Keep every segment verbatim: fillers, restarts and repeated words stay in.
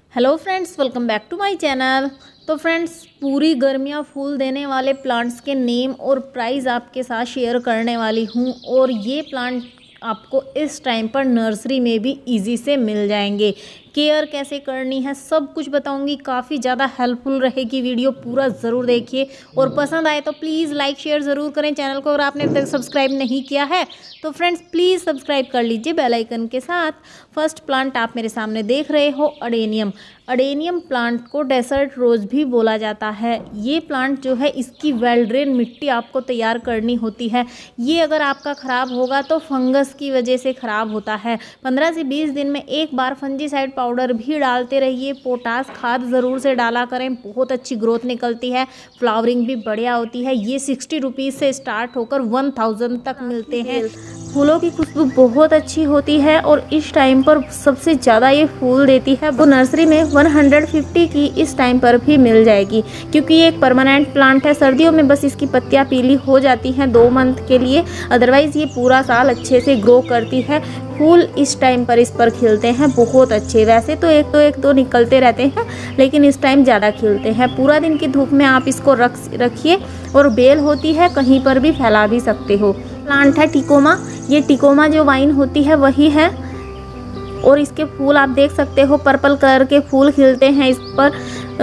Hello friends, welcome back to my channel. तो friends, पूरी गर्मियाँ फूल देने वाले प्लांट्स के नेम और प्राइस आपके साथ शेयर करने वाली हूँ। और ये प्लांट आपको इस टाइम पर नर्सरी में भी इजी से मिल जाएंगे। केयर कैसे करनी है सब कुछ बताऊंगी। काफ़ी ज़्यादा हेल्पफुल रहेगी वीडियो, पूरा ज़रूर देखिए। और पसंद आए तो प्लीज़ लाइक शेयर ज़रूर करें चैनल को। और आपने अभी तक सब्सक्राइब नहीं किया है तो फ्रेंड्स प्लीज़ सब्सक्राइब कर लीजिए बेल आइकन के साथ। फर्स्ट प्लांट आप मेरे सामने देख रहे हो, अडेनियम। अडेनियम प्लांट को डेसर्ट रोज़ भी बोला जाता है। ये प्लांट जो है, इसकी वेल ड्रेन मिट्टी आपको तैयार करनी होती है। ये अगर आपका ख़राब होगा तो फंगस की वजह से ख़राब होता है। पंद्रह से बीस दिन में एक बार फंजीसाइड पाउडर भी डालते रहिए। पोटास खाद ज़रूर से डाला करें, बहुत अच्छी ग्रोथ निकलती है, फ्लावरिंग भी बढ़िया होती है। ये सिक्सटी रुपीज़ से स्टार्ट होकर वन थाउजेंड तक मिलते हैं। फूलों की खुशबू बहुत अच्छी होती है और इस टाइम पर सबसे ज़्यादा ये फूल देती है। वो नर्सरी में एक सौ पचास की इस टाइम पर भी मिल जाएगी, क्योंकि ये एक परमानेंट प्लांट है। सर्दियों में बस इसकी पत्तियां पीली हो जाती हैं दो मंथ के लिए, अदरवाइज़ ये पूरा साल अच्छे से ग्रो करती है। फूल इस टाइम पर इस पर खिलते हैं बहुत अच्छे। वैसे तो एक तो एक दो निकलते रहते हैं, लेकिन इस टाइम ज़्यादा खिलते हैं। पूरा दिन की धूप में आप इसको रख रखिए और बेल होती है, कहीं पर भी फैला भी सकते हो। प्लांट है टिकोमा। ये टिकोमा जो वाइन होती है वही है। और इसके फूल आप देख सकते हो, पर्पल कलर के फूल खिलते हैं इस पर।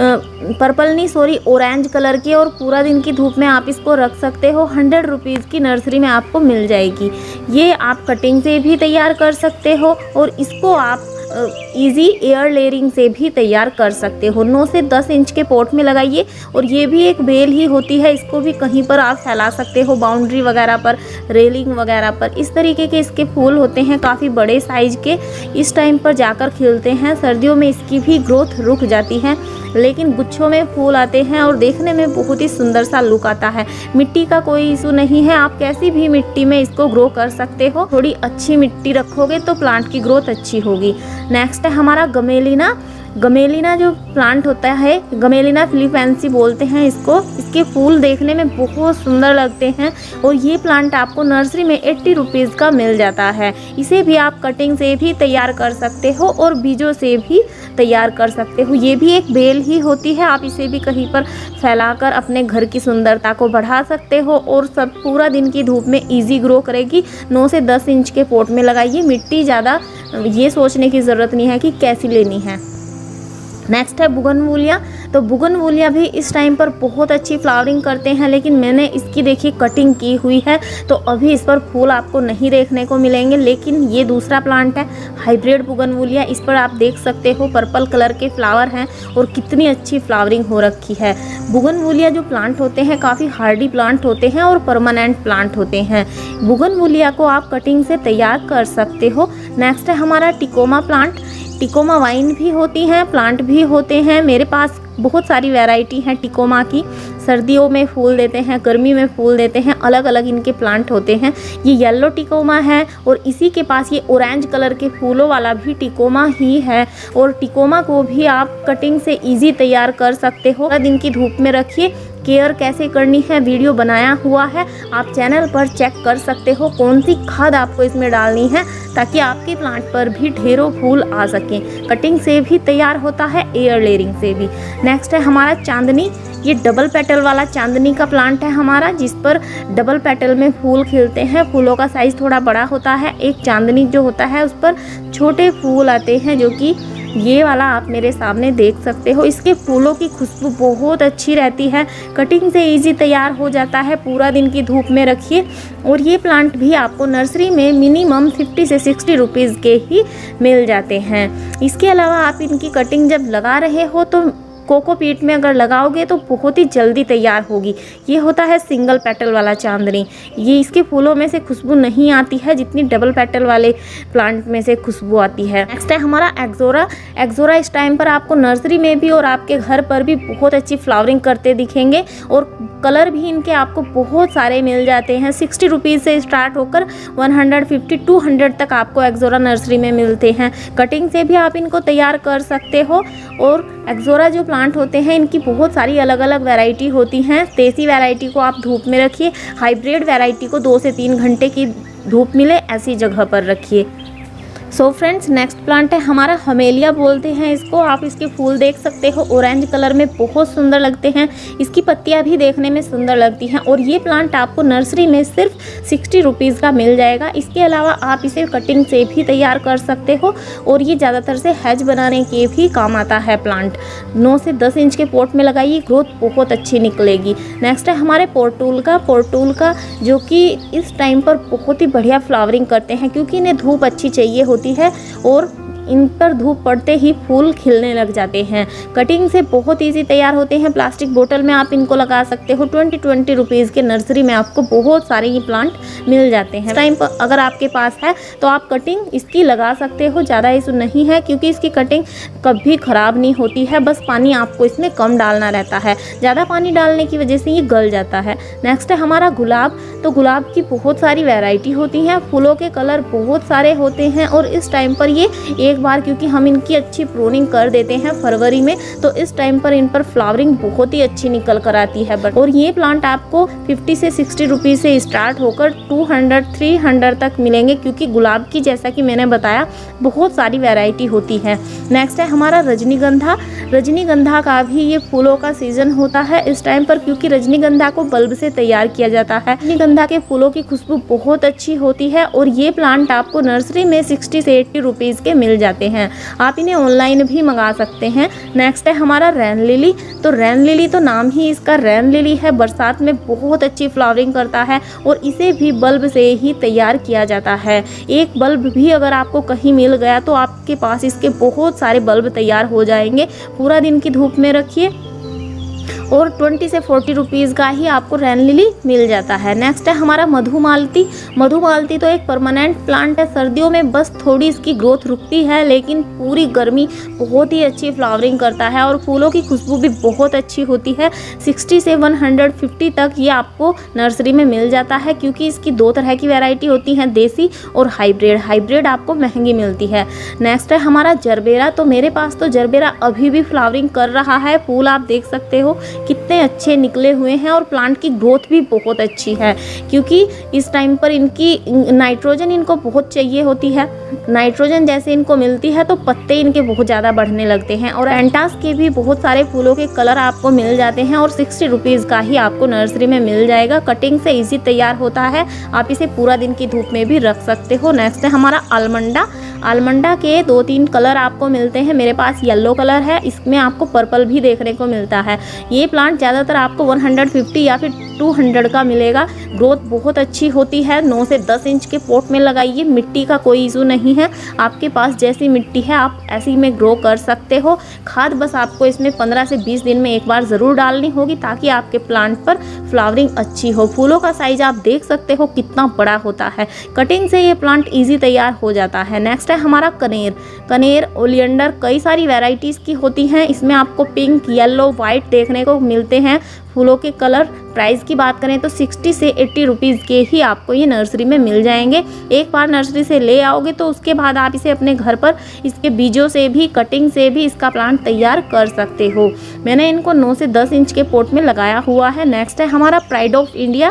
पर्पल नहीं सॉरी ऑरेंज कलर के। और पूरा दिन की धूप में आप इसको रख सकते हो। हंड्रेड रुपीज़ की नर्सरी में आपको मिल जाएगी। ये आप कटिंग से भी तैयार कर सकते हो और इसको आप इजी एयर लेयरिंग से भी तैयार कर सकते हो। नौ से दस इंच के पॉट में लगाइए। और ये भी एक बेल ही होती है, इसको भी कहीं पर आप फैला सकते हो, बाउंड्री वगैरह पर, रेलिंग वगैरह पर। इस तरीके के इसके फूल होते हैं, काफ़ी बड़े साइज के। इस टाइम पर जाकर खिलते हैं। सर्दियों में इसकी भी ग्रोथ रुक जाती है, लेकिन गुच्छों में फूल आते हैं और देखने में बहुत ही सुंदर सा लुक आता है। मिट्टी का कोई इशू नहीं है, आप कैसी भी मिट्टी में इसको ग्रो कर सकते हो। थोड़ी अच्छी मिट्टी रखोगे तो प्लांट की ग्रोथ अच्छी होगी। नेक्स्ट है हमारा गमेलिना। गमेलिना जो प्लांट होता है, गमेलिना फिलीपैंसी बोलते हैं इसको। इसके फूल देखने में बहुत सुंदर लगते हैं और ये प्लांट आपको नर्सरी में अस्सी रुपीज़ का मिल जाता है। इसे भी आप कटिंग से भी तैयार कर सकते हो और बीजों से भी तैयार कर सकते हो। ये भी एक बेल ही होती है, आप इसे भी कहीं पर फैलाकर अपने घर की सुंदरता को बढ़ा सकते हो। और सब पूरा दिन की धूप में इजी ग्रो करेगी। नौ से दस इंच के पॉट में लगाइए। मिट्टी ज़्यादा ये सोचने की ज़रूरत नहीं है कि कैसी लेनी है। नेक्स्ट है बुगनविलिया। तो बुगनविलिया भी इस टाइम पर बहुत अच्छी फ्लावरिंग करते हैं, लेकिन मैंने इसकी देखिए कटिंग की हुई है तो अभी इस पर फूल आपको नहीं देखने को मिलेंगे। लेकिन ये दूसरा प्लांट है, हाइब्रिड बुगनविलिया। इस पर आप देख सकते हो पर्पल कलर के फ्लावर हैं और कितनी अच्छी फ्लावरिंग हो रखी है। बुगनविलिया जो प्लांट होते हैं काफ़ी हार्डी प्लांट होते हैं और परमानेंट प्लांट होते हैं। बुगनविलिया को आप कटिंग से तैयार कर सकते हो। नेक्स्ट है हमारा टिकोमा प्लांट। टिकोमा वाइन भी होती हैं, प्लांट भी होते हैं। मेरे पास बहुत सारी वैरायटी हैं टिकोमा की। सर्दियों में फूल देते हैं, गर्मी में फूल देते हैं, अलग अलग इनके प्लांट होते हैं। ये येलो टिकोमा है और इसी के पास ये ऑरेंज कलर के फूलों वाला भी टिकोमा ही है। और टिकोमा को भी आप कटिंग से इजी तैयार कर सकते हो। दिन की धूप में रखिए। केयर कैसे करनी है वीडियो बनाया हुआ है, आप चैनल पर चेक कर सकते हो कौन सी खाद आपको इसमें डालनी है, ताकि आपके प्लांट पर भी ढेरों फूल आ सकें। कटिंग से भी तैयार होता है, एयर लेयरिंग से भी। नेक्स्ट है हमारा चांदनी। ये डबल पेटल वाला चांदनी का प्लांट है हमारा, जिस पर डबल पेटल में फूल खिलते हैं। फूलों का साइज़ थोड़ा बड़ा होता है। एक चांदनी जो होता है उस पर छोटे फूल आते हैं, जो कि ये वाला आप मेरे सामने देख सकते हो। इसके फूलों की खुशबू बहुत अच्छी रहती है। कटिंग से इजी तैयार हो जाता है। पूरा दिन की धूप में रखिए। और ये प्लांट भी आपको नर्सरी में मिनिमम पचास से साठ रुपीज़ के ही मिल जाते हैं। इसके अलावा आप इनकी कटिंग जब लगा रहे हो तो कोकोपीट में अगर लगाओगे तो बहुत ही जल्दी तैयार होगी। ये होता है सिंगल पेटल वाला चांदनी। ये इसके फूलों में से खुशबू नहीं आती है जितनी डबल पेटल वाले प्लांट में से खुशबू आती है। नेक्स्ट है हमारा एक्जोरा। एक्जोरा इस टाइम पर आपको नर्सरी में भी और आपके घर पर भी बहुत अच्छी फ्लावरिंग करते दिखेंगे। और कलर भी इनके आपको बहुत सारे मिल जाते हैं। सिक्सटी रुपीज़ से स्टार्ट होकर one hundred fifty two hundred तक आपको एक्जोरा नर्सरी में मिलते हैं। कटिंग से भी आप इनको तैयार कर सकते हो। और एक्जोरा जो प्लांट होते हैं इनकी बहुत सारी अलग अलग वैरायटी होती हैं। देसी वैरायटी को आप धूप में रखिए, हाइब्रिड वैरायटी को दो से तीन घंटे की धूप मिले ऐसी जगह पर रखिए। सो फ्रेंड्स, नेक्स्ट प्लांट है हमारा हमेलिया बोलते हैं इसको। आप इसके फूल देख सकते हो, ऑरेंज कलर में बहुत सुंदर लगते हैं। इसकी पत्तियां भी देखने में सुंदर लगती हैं और ये प्लांट आपको नर्सरी में सिर्फ सिक्सटी रुपीज़ का मिल जाएगा। इसके अलावा आप इसे कटिंग से भी तैयार कर सकते हो और ये ज़्यादातर से हैज बनाने के भी काम आता है प्लांट। नौ से दस इंच के पॉट में लगाइए, ग्रोथ बहुत अच्छी निकलेगी। नेक्स्ट है हमारे पोर्टूल का पोर्टूल का जो कि इस टाइम पर बहुत ही बढ़िया फ्लावरिंग करते हैं क्योंकि इन्हें धूप अच्छी चाहिए होती है और इन पर धूप पड़ते ही फूल खिलने लग जाते हैं। कटिंग से बहुत इजी तैयार होते हैं। प्लास्टिक बोतल में आप इनको लगा सकते हो। ट्वेंटी ट्वेंटी रुपीज़ के नर्सरी में आपको बहुत सारे ये प्लांट मिल जाते हैं। इस टाइम पर अगर आपके पास है तो आप कटिंग इसकी लगा सकते हो, ज़्यादा इशू नहीं है क्योंकि इसकी कटिंग कभी ख़राब नहीं होती है। बस पानी आपको इसमें कम डालना रहता है, ज़्यादा पानी डालने की वजह से ये गल जाता है। नेक्स्ट है हमारा गुलाब। तो गुलाब की बहुत सारी वैरायटी होती हैं, फूलों के कलर बहुत सारे होते हैं और इस टाइम पर ये एक बार क्योंकि हम इनकी अच्छी प्रूनिंग कर देते हैं फरवरी में, तो इस टाइम पर इन पर फ्लावरिंग बहुत ही अच्छी निकल कर आती है। बट और ये प्लांट आपको फिफ्टी से सिक्सटी रुपीज़ से स्टार्ट होकर टू हंड्रेड थ्री हंड्रेड तक मिलेंगे क्योंकि गुलाब की जैसा कि मैंने बताया बहुत सारी वैरायटी होती है। नेक्स्ट है हमारा रजनीगंधा। रजनीगंधा का भी ये फूलों का सीजन होता है इस टाइम पर क्योंकि रजनीगंधा को बल्ब से तैयार किया जाता है। रजनीगंधा के फूलों की खुशबू बहुत अच्छी होती है और ये प्लांट आपको नर्सरी में सिक्सटी से एट्टी रुपीज़ के मिल जाते हैं। आप इन्हें ऑनलाइन भी मंगा सकते हैं। नेक्स्ट है हमारा रैन लिली। तो रैन लिली तो नाम ही इसका रैन लिली है, बरसात में बहुत अच्छी फ्लावरिंग करता है और इसे भी बल्ब से ही तैयार किया जाता है। एक बल्ब भी अगर आपको कहीं मिल गया तो आपके पास इसके बहुत सारे बल्ब तैयार हो जाएंगे। पूरा दिन की धूप में रखिए और ट्वेंटी से फोर्टी रुपीज़ का ही आपको रैन लिली मिल जाता है। नेक्स्ट है हमारा मधुमालती। मधुमालती तो एक परमानेंट प्लांट है। सर्दियों में बस थोड़ी इसकी ग्रोथ रुकती है लेकिन पूरी गर्मी बहुत ही अच्छी फ्लावरिंग करता है और फूलों की खुशबू भी बहुत अच्छी होती है। सिक्सटी से वन हंड्रेड फिफ्टी तक ये आपको नर्सरी में मिल जाता है क्योंकि इसकी दो तरह की वैरायटी होती हैं, देसी और हाइब्रिड। हाइब्रिड आपको महंगी मिलती है। नेक्स्ट है हमारा जरबेरा। तो मेरे पास तो जरबेरा अभी भी फ्लावरिंग कर रहा है। फूल आप देख सकते हो कितने अच्छे निकले हुए हैं और प्लांट की ग्रोथ भी बहुत अच्छी है क्योंकि इस टाइम पर इनकी नाइट्रोजन इनको बहुत चाहिए होती है। नाइट्रोजन जैसे इनको मिलती है तो पत्ते इनके बहुत ज़्यादा बढ़ने लगते हैं और एंटास के भी बहुत सारे फूलों के कलर आपको मिल जाते हैं और सिक्सटी रुपीज़ का ही आपको नर्सरी में मिल जाएगा। कटिंग से इजी तैयार होता है, आप इसे पूरा दिन की धूप में भी रख सकते हो। नेक्स्ट है हमारा आलमंडा। आलमंडा के दो तीन कलर आपको मिलते हैं। मेरे पास येलो कलर है, इसमें आपको पर्पल भी देखने को मिलता है। ये प्लांट ज़्यादातर आपको वन हंड्रेड फिफ्टी या फिर टू हंड्रेड का मिलेगा। ग्रोथ बहुत अच्छी होती है। नौ से दस इंच के पॉट में लगाइए, मिट्टी का कोई इशू नहीं है। आपके पास जैसी मिट्टी है आप ऐसी में ग्रो कर सकते हो। खाद बस आपको इसमें पंद्रह से बीस दिन में एक बार ज़रूर डालनी होगी ताकि आपके प्लांट पर फ्लावरिंग अच्छी हो। फूलों का साइज आप देख सकते हो कितना बड़ा होता है। कटिंग से ये प्लांट ईजी तैयार हो जाता है। नेक्स्ट है हमारा कनेर। कनेर ओलियंडर कई सारी वेराइटीज़ की होती हैं। इसमें आपको पिंक, येलो, वाइट देखने को मिलते हैं। फूलों के कलर प्राइस की बात करें तो सिक्सटी से एट्टी रुपीज़ के ही आपको ये नर्सरी में मिल जाएंगे। एक बार नर्सरी से ले आओगे तो उसके बाद आप इसे अपने घर पर इसके बीजों से भी, कटिंग से भी इसका प्लांट तैयार कर सकते हो। मैंने इनको नौ से दस इंच के पॉट में लगाया हुआ है। नेक्स्ट है हमारा प्राइड ऑफ इंडिया।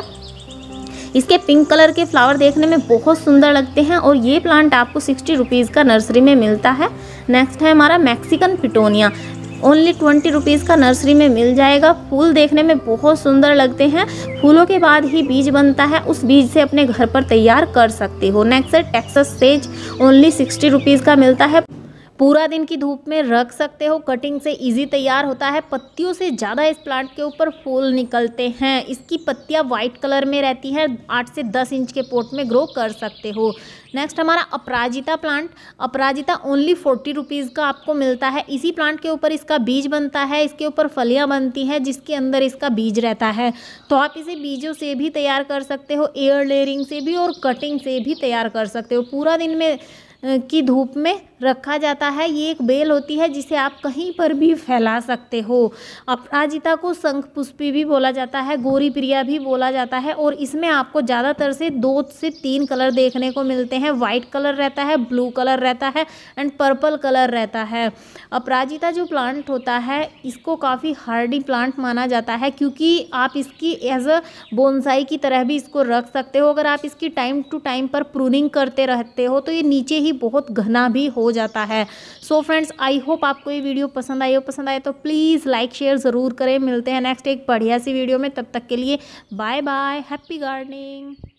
इसके पिंक कलर के फ्लावर देखने में बहुत सुंदर लगते हैं और ये प्लांट आपको सिक्सटी रुपीज़ का नर्सरी में मिलता है। नेक्स्ट है हमारा Mexican petunia. Only twenty rupees का नर्सरी में मिल जाएगा। फूल देखने में बहुत सुंदर लगते हैं। फूलों के बाद ही बीज बनता है, उस बीज से अपने घर पर तैयार कर सकते हो। नेक्स्ट है Texas sage. Only sixty rupees का मिलता है। पूरा दिन की धूप में रख सकते हो। कटिंग से इजी तैयार होता है। पत्तियों से ज़्यादा इस प्लांट के ऊपर फूल निकलते हैं। इसकी पत्तियां वाइट कलर में रहती हैं। आठ से दस इंच के पॉट में ग्रो कर सकते हो। नेक्स्ट हमारा अपराजिता प्लांट। अपराजिता ओनली फोर्टी रुपीज़ का आपको मिलता है। इसी प्लांट के ऊपर इसका बीज बनता है, इसके ऊपर फलियां बनती हैं जिसके अंदर इसका बीज रहता है। तो आप इसे बीजों से भी तैयार कर सकते हो, एयर लेयरिंग से भी और कटिंग से भी तैयार कर सकते हो। पूरा दिन में की धूप में रखा जाता है। ये एक बेल होती है जिसे आप कहीं पर भी फैला सकते हो। अपराजिता को शंख पुष्पी भी बोला जाता है, गौरी प्रिया भी बोला जाता है और इसमें आपको ज़्यादातर से दो से तीन कलर देखने को मिलते हैं। वाइट कलर रहता है, ब्लू कलर रहता है एंड पर्पल कलर रहता है। अपराजिता जो प्लांट होता है इसको काफ़ी हार्डी प्लांट माना जाता है, क्योंकि आप इसकी एज अ बोनसाई की तरह भी इसको रख सकते हो। अगर आप इसकी टाइम टू टाइम पर प्रूनिंग करते रहते हो तो ये नीचे ही बहुत घना भी हो जाता है। सो फ्रेंड्स, आई होप आपको ये वीडियो पसंद आई हो। पसंद आए तो प्लीज़ लाइक शेयर ज़रूर करें। मिलते हैं नेक्स्ट एक बढ़िया सी वीडियो में, तब तक के लिए बाय बाय, हैप्पी गार्डनिंग।